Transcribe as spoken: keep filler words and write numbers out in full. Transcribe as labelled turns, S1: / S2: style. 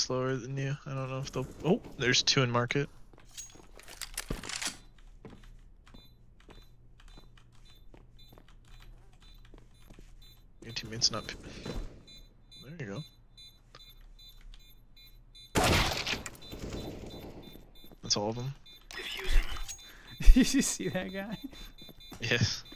S1: slower than you. I don't know if they'll. Oh, there's two in market. Your teammate's not. There you go. That's all of them.
S2: Did you see that guy?
S1: Yes.